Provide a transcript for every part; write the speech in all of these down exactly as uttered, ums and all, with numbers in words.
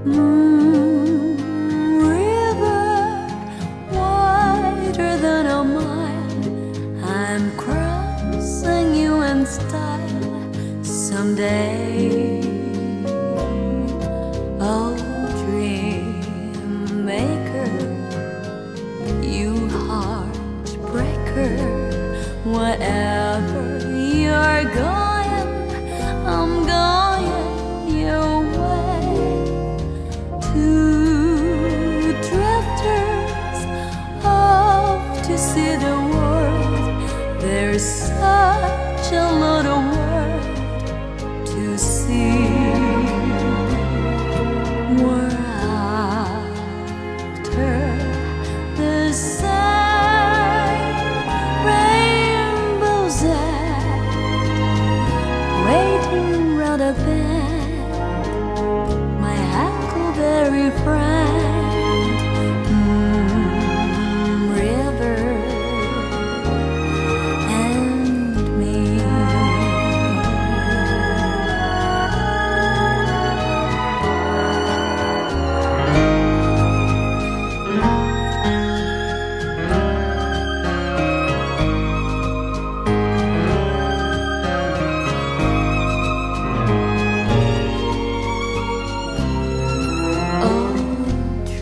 Moon river, wider than a mile, I'm crossing you in style someday. Oh, dream maker, you heartbreaker, wherever you're going, I'm going your way. Two drifters off to see the world, there's such a lot of world to see. We're after the same rainbow's end, waiting round a bend, my huckleberry friend. Moon river and me.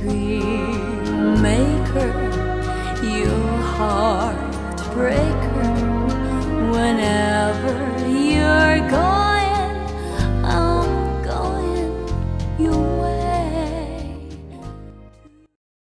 Maker, you heartbreaker,